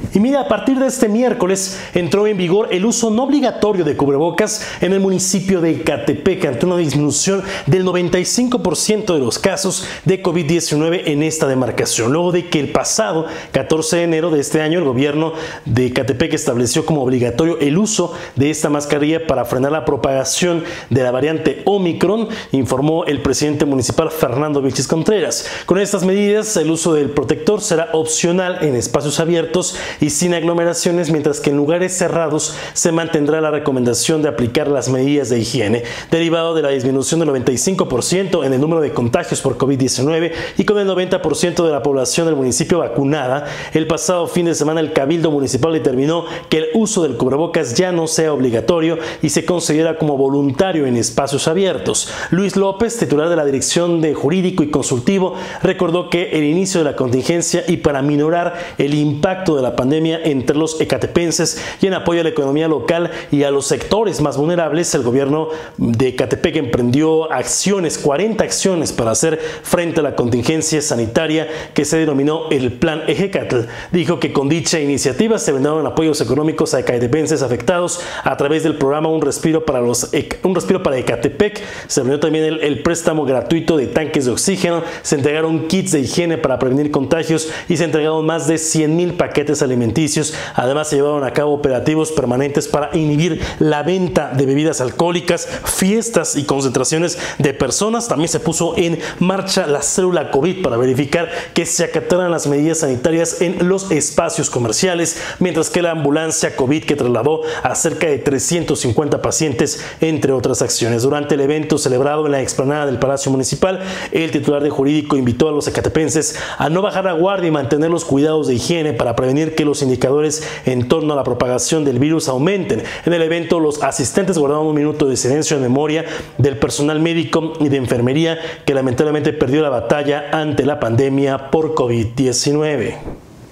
Y mira, a partir de este miércoles entró en vigor el uso no obligatorio de cubrebocas en el municipio de Ecatepec, ante una disminución del 95% de los casos de COVID-19 en esta demarcación, luego de que el pasado 14 de enero de este año el gobierno de Ecatepec estableció como obligatorio el uso de esta mascarilla para frenar la propagación de la variante Omicron, informó el presidente municipal Fernando Vilchis Contreras. Con estas medidas, el uso del protector será opcional en espacios abiertos y sin aglomeraciones, mientras que en lugares cerrados se mantendrá la recomendación de aplicar las medidas de higiene, derivado de la disminución del 95% en el número de contagios por COVID-19 y con el 90% de la población del municipio vacunada. El pasado fin de semana el Cabildo Municipal determinó que el uso del cubrebocas ya no sea obligatorio y se considera como voluntario en espacios abiertos. Luis López, titular de la Dirección de Jurídico y Consultivo, recordó que el inicio de la contingencia y para minorar el impacto de la pandemia entre los ecatepenses y en apoyo a la economía local y a los sectores más vulnerables, el gobierno de Ecatepec emprendió 40 acciones para hacer frente a la contingencia sanitaria que se denominó el Plan Ejecatl. Dijo que con dicha iniciativa se brindaron apoyos económicos a ecatepenses afectados a través del programa Un Respiro para Ecatepec. Se brindó también el préstamo gratuito de tanques de oxígeno, se entregaron kits de higiene para prevenir contagios y se entregaron más de 100,000 paquetes alimenticios. Además, se llevaron a cabo operativos permanentes para inhibir la venta de bebidas alcohólicas, fiestas y concentraciones de personas. También se puso en marcha la célula COVID para verificar que se acataran las medidas sanitarias en los espacios comerciales, mientras que la ambulancia COVID que trasladó a cerca de 350 pacientes, entre otras acciones. Durante el evento celebrado en la explanada del Palacio Municipal, el titular de Jurídico invitó a los ecatepenses a no bajar la guardia y mantener los cuidados de higiene para prevenir que los indicadores en torno a la propagación del virus aumenten. En el evento, los asistentes guardaron un minuto de silencio en memoria del personal médico y de enfermería que lamentablemente perdió la batalla ante la pandemia por COVID-19.